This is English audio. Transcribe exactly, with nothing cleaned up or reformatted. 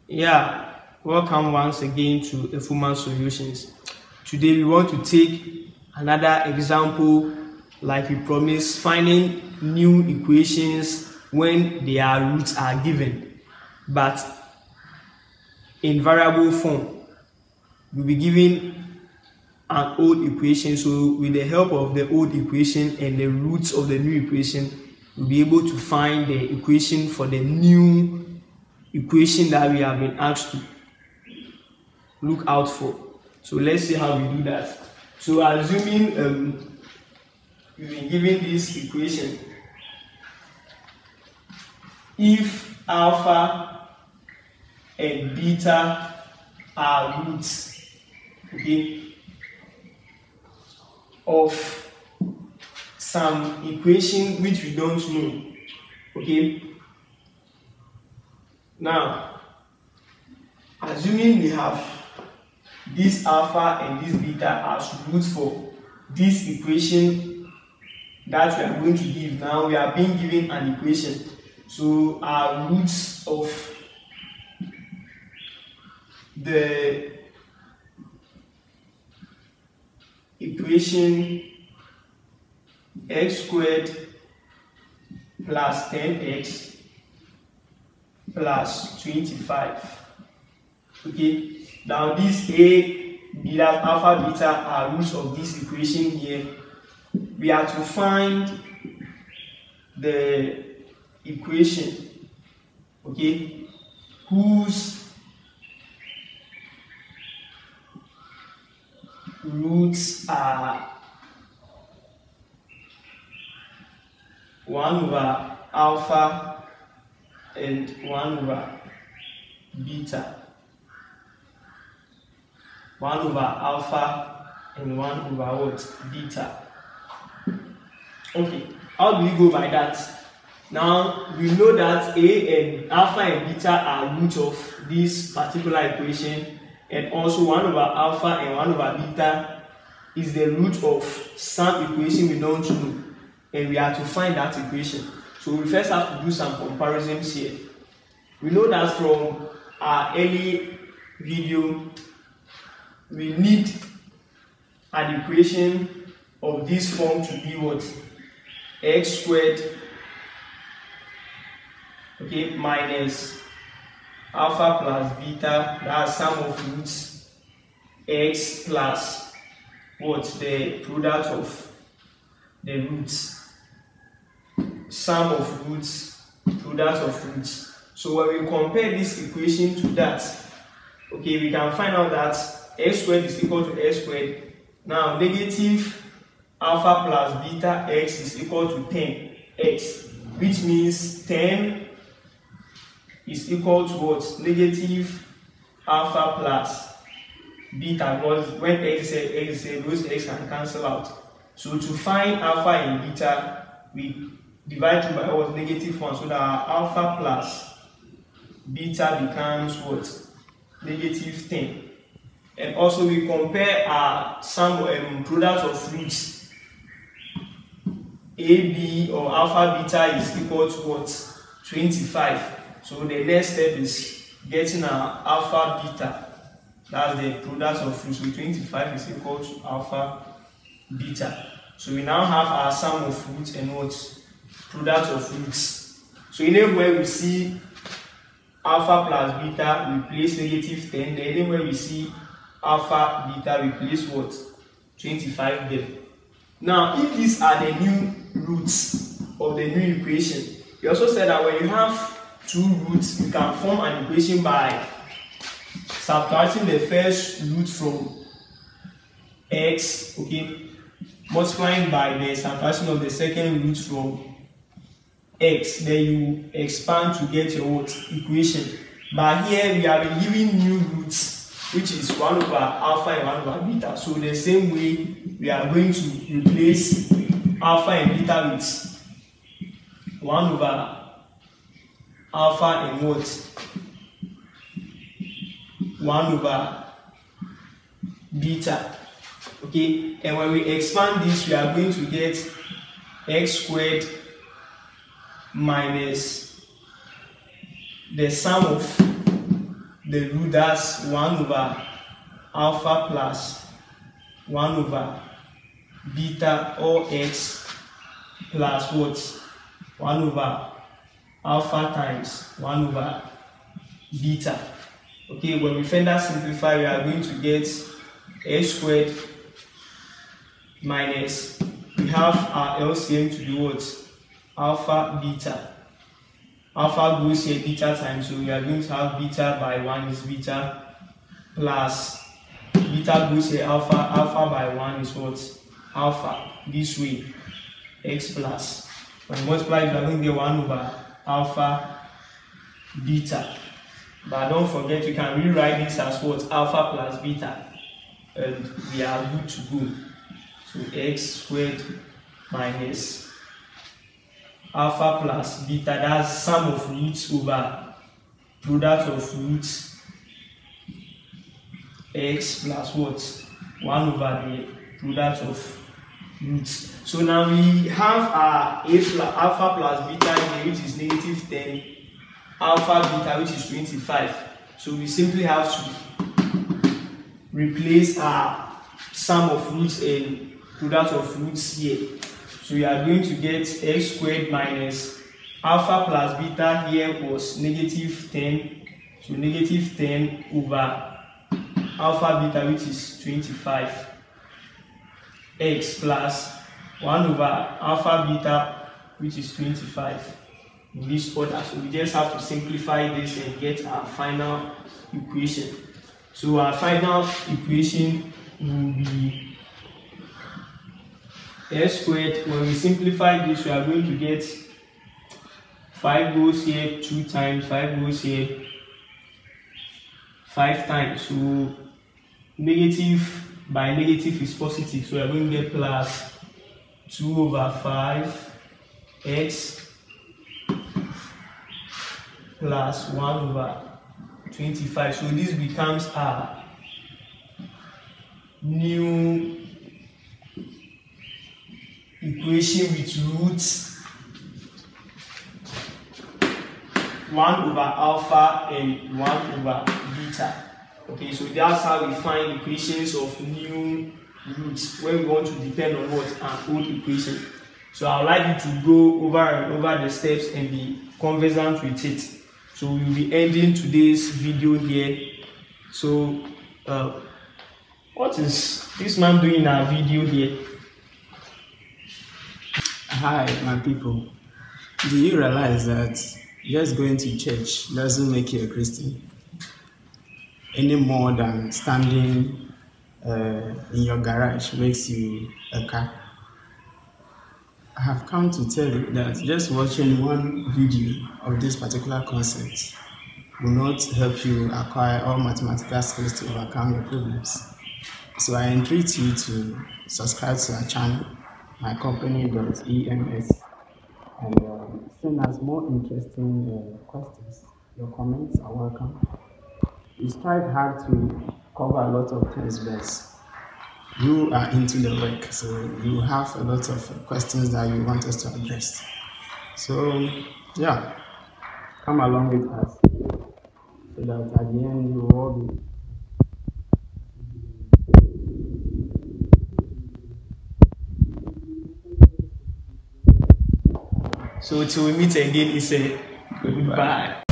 Yeah, welcome once again to Efuma Solutions. Today we want to take another example, like we promised, finding new equations when their roots are given, but in variable form. We'll be given an old equation, so with the help of the old equation and the roots of the new equation, we'll be able to find the equation for the new equation that we have been asked to look out for. So let's see how we do that. So assuming um, we've been given this equation, if alpha and beta are roots, okay, of some equation which we don't know, okay. Now, assuming we have this alpha and this beta as roots for this equation that we are going to give, now we are being given an equation. So our roots of the equation x squared plus ten x plus twenty-five. Okay, now this a, beta, alpha, beta are roots of this equation here. We are to find the equation, okay, whose roots are one over alpha and one over beta. one over alpha and one over what? Beta. Okay, how do we go by that? Now we know that a and alpha and beta are roots of this particular equation, and also one over alpha and one over beta is the root of some equation we don't know, and we are to find that equation. So we first have to do some comparisons here. We know that from our early video, we need an equation of this form to be what? X squared, okay, minus alpha plus beta, that's sum of roots, x plus what? The product of the roots, sum of roots, product of roots. So when we compare this equation to that, okay, we can find out that x squared is equal to x squared. Now negative alpha plus beta x is equal to ten x, which means ten is equal to what? Negative alpha plus beta, because when x is x is those x can cancel out. So to find alpha and beta, we divide through by what? Negative one, so that our alpha plus beta becomes what? Negative ten. And also we compare our sum um, product of roots. A B or alpha beta is equal to what? twenty-five. So the next step is getting our alpha beta. That's the product of roots. So twenty-five is equal to alpha beta. So we now have our sum of roots and what? Product of roots. So anywhere we see alpha plus beta, we place negative ten. Then anywhere we see alpha beta, we place what? twenty-five there. Now, if these are the new roots of the new equation, we also said that when you have two roots, you can form an equation by subtracting the first root from x, okay, multiplying by the subtraction of the second root from x, then you expand to get your what? Equation. But here we have been given new roots, which is one over alpha and one over beta. So the same way we are going to replace alpha and beta with one over alpha and what? one over beta. Okay, and when we expand this, we are going to get x squared minus the sum of the root, that's one over alpha plus one over beta or x plus what? one over alpha times one over beta. Okay, when we further simplify, we are going to get x squared minus, we have our L C M to be what? Alpha beta. Alpha goes here, beta times, so we are going to have beta by one is beta, plus beta goes here, alpha, alpha by one is what? Alpha. This way, x plus. When we multiply, we are going to get one over alpha beta. But don't forget, you can rewrite this as what? Alpha plus beta. And we are good to go. So x squared minus alpha plus beta, that's sum of roots over product of roots x plus what? one over the product of roots. So now we have our a plus, alpha plus beta here, which is negative ten, alpha beta, which is twenty-five. So we simply have to replace our sum of roots and product of roots here. So we are going to get x squared minus alpha plus beta here was negative ten. So negative ten over alpha beta, which is twenty-five, x plus one over alpha beta, which is twenty-five, in this order. So we just have to simplify this and get our final equation. So our final equation will be x squared. When we simplify this, we are going to get five goes here, two times, five goes here, five times. So negative by negative is positive, so we are going to get plus two over five x plus one over twenty-five. So this becomes our new equation with roots one over alpha and one over beta. Okay, so that's how we find equations of new roots when we want to depend on what? An old equation. So I would like you to go over and over the steps and be conversant with it. So we will be ending today's video here. So uh, what is this man doing in our video here? Hi, my people. Do you realize that just going to church doesn't make you a Christian any more than standing uh, in your garage makes you a car? I have come to tell you that just watching one video of this particular concept will not help you acquire all mathematical skills to overcome your problems. So I entreat you to subscribe to our channel, my company dot E M S, and uh, send us more interesting uh, questions. Your comments are welcome. We strive hard to cover a lot of things, but you are into the work, so you have a lot of questions that you want us to address. So yeah, come along with us so that at the end you will all be So till we meet again, it's a goodbye.